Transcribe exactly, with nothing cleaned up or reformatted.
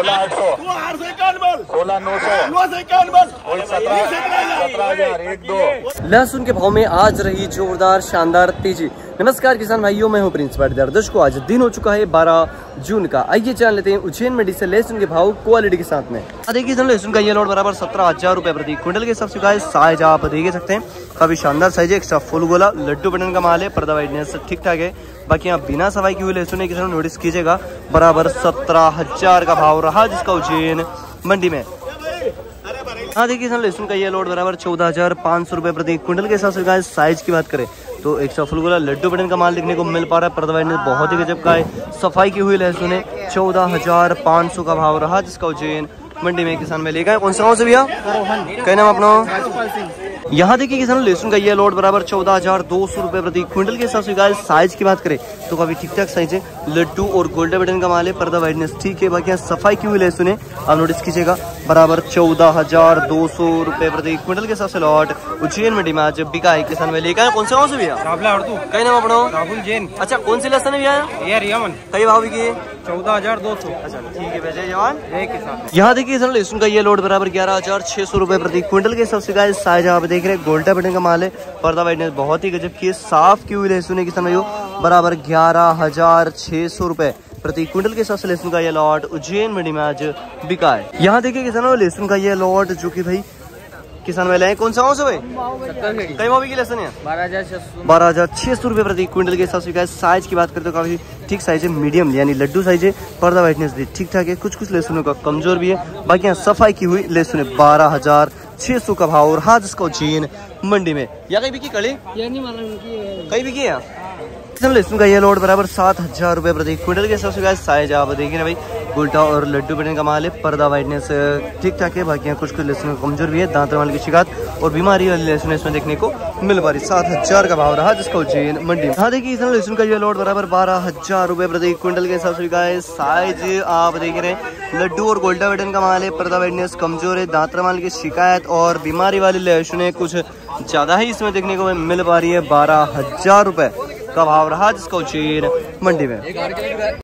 सोलह आठ सौ, सोलह नौ सौ, सत्रह सत्रह हजार एक दो। लहसुन के भाव में आज रही जोरदार शानदार तेजी। नमस्कार किसान भाइयों, मैं हूं प्रिंस पाटीदार। दर्शकों, आज दिन हो चुका है बारह जून का। आइए जान लेते हैं उज्जैन मंडी से लहसुन के भाव क्वालिटी के साथ में। देखिए लहसुन का ये लोड बराबर सत्रह हजार रुपए प्रति क्विंटल के हिसाब से गाइस। साइज आप देख सकते हैं, काफी शानदार साइज है। एक्स्ट्रा फुल गोला लड्डू बटन का माल है। पर्दा वाइडनेस ठीक ठाक है। बाकी यहाँ बिना सफाई की हुई लहसुन है, किसान नोटिस कीजिएगा। बराबर सत्रह हजार का भाव रहा जिसका उज्जैन मंडी में। हाँ देखिए सर, लहसुन का ये लोड बराबर चौदह हजार पाँच सौ रुपए प्रति क्विंटल के हिसाब से गाइस। साइज की बात करें तो एक्स्ट्रा फुल गोला लड्डू बटन का माल देखने को मिल पा रहा है। पर्दा वाइडनेस बहुत ही गजब का है। सफाई की हुई लहसुन है। चौदह हजार पाँच सौ का भाव रहा जिसका उज्जैन मंडी में किसान में लेगा। कौन सा गाँव से भैया, क्या नाम अपना? यहाँ देखिए किसान लहसुन का ये लोड बराबर चौदह हजार दो सौ रुपए प्रति क्विंटल के हिसाब से गाइस। साइज की बात करें तो काफी ठीक ठाक साइज है। लड्डू और गोल्डन बटन का माल है। पर्दा वाइडनेस ठीक है। बाकी यहाँ सफाई की हुई लहसुन है, आप नोटिस कीजिएगा। बराबर चौदह हजार दो सौ रुपए प्रति क्विंटल के हिसाब से लॉट उज्जैन मंडी में आज बिका है किसान में लेकर। कौन से गाँव से भैया? कई नाम अपना? राहुल जैन। अच्छा, कौन सी लहसुन है भैया? कई भाव की? चौदह हजार दो सौ। अच्छा ठीक है भैया, जवान यहाँ देखिए सर, लहसुन का ये लोड बराबर ग्यारह हजार छह सौ रुपए प्रति क्विंटल के हिसाब से गाइस। साइज आप देख रहे हैं, गोल्डन बटन का माल है। पर्दा वाइडनेस बहुत ही गजब की है। साफ की हुई लहसुन है किसान भाइयों। बराबर ग्यारह हजार छह सौ रुपए प्रति क्विंटल के हिसाब से लहसुन का ये लॉट उज्जैन मंडी में आज बिका है। यहाँ देखिए किसानों, लहसुन का ये लॉट जो कि भाई किसान वाले हैं। कौन सा गाँव से भाई? कई भाव की लहसुन है? बारह हजार बारह हजार छह सौ रुपए प्रति क्विंटल के हिसाब से। साइज की बात करते तो काफी ठीक साइज है, मीडियम यानी लड्डू साइज है। पर्दा वाइटनेस भी ठीक ठाक है। कुछ कुछ लहसुनों का कमजोर भी है। बाकी यहाँ सफाई की हुई लहसुन है। बारह हजार छह सौ का भाव और हाँ जिसका उज्जैन मंडी में। या कहीं बिकी कड़ी कहीं बिकी है लहसुन का ये लोड बराबर सात हजार रुपए प्रति क्विंटल के हिसाब से। साइज आप देखिए ना भाई, उल्टा और लड्डू बटन का माल है। पर्दा वाइडनेस ठीक ठाक है। बाकी कुछ कुछ लहसुन कमजोर भी है। दांत वाले की शिकायत और बीमारी वाली लहसुन इसमें देखने को मिल पा रही। सात हजार का भाव रहा जिसका उज्जैन मंडी में। हाँ देखिए इसमें लहसुन का ये लोड बराबर बारह हजार रुपए प्रति क्विंटल के हिसाब से। साइज आप देख रहे हैं, लड्डू और गोल्डा बटन का माल है। पर्दा वाइडनेस कमजोर है। दांत वाले की शिकायत और बीमारी वाली लहसुन कुछ ज्यादा ही इसमें देखने को मिल पा रही है। बारह हजार रुपए का भाव रहा जिसका उज्जैन मंडी में।